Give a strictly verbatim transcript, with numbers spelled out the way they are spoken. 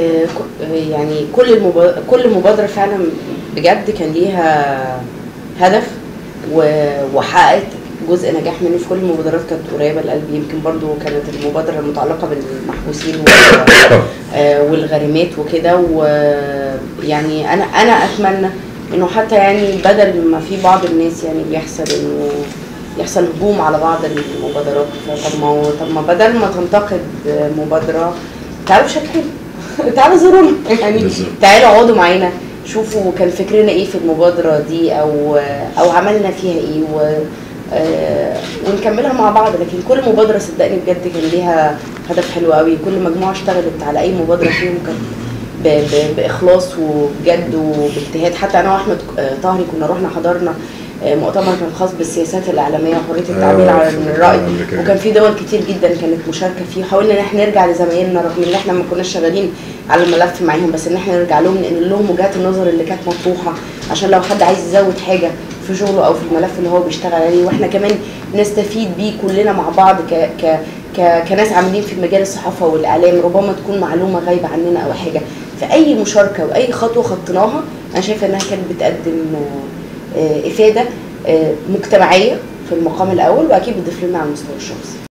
يعني كل المبادرة كل مبادرة فعلا بجد كان ليها هدف وحققت جزء نجاح منه. في كل المبادرات كانت قريبة لقلبي. يمكن برضو كانت المبادرة المتعلقة بالمحبوسين والغارمات وكده، ويعني انا انا اتمنى انه حتى يعني بدل ما في بعض الناس يعني بيحصل انه يحصل هجوم على بعض المبادرات، طب ما طب ما بدل ما تنتقد مبادرة تعالوا بشكل حلو تعالوا زورونا يعني، تعالوا اقعدوا معانا شوفوا كان فكرنا ايه في المبادرة دي او او عملنا فيها ايه و ونكملها مع بعض. لكن كل مبادرة صدقني بجد كان ليها هدف حلو قوي. كل مجموعة اشتغلت على اي مبادرة فيهم كانت باخلاص وبجد وباجتهاد. حتى انا واحمد طاهري كنا رحنا حضرنا مؤتمر كان خاص بالسياسات الاعلاميه وحريه التعبير عن الراي، وكان في دول كتير جدا كانت مشاركه فيه. وحاولنا ان احنا نرجع لزمايلنا رغم ان احنا ما كناش شغالين على الملف معاهم، بس ان احنا نرجع لهم ننقل لهم وجهات النظر اللي كانت مطروحه، عشان لو حد عايز يزود حاجه في شغله او في الملف اللي هو بيشتغل عليه، واحنا كمان نستفيد بيه كلنا مع بعض ك ك ك كناس عاملين في مجال الصحافه والاعلام. ربما تكون معلومه غايبه عننا او حاجه، فاي مشاركه واي خطوه خطيناها انا شايفه انها كانت بتقدم افاده مجتمعيه في المقام الاول، واكيد بتضيف لنا على المستوى الشخصي.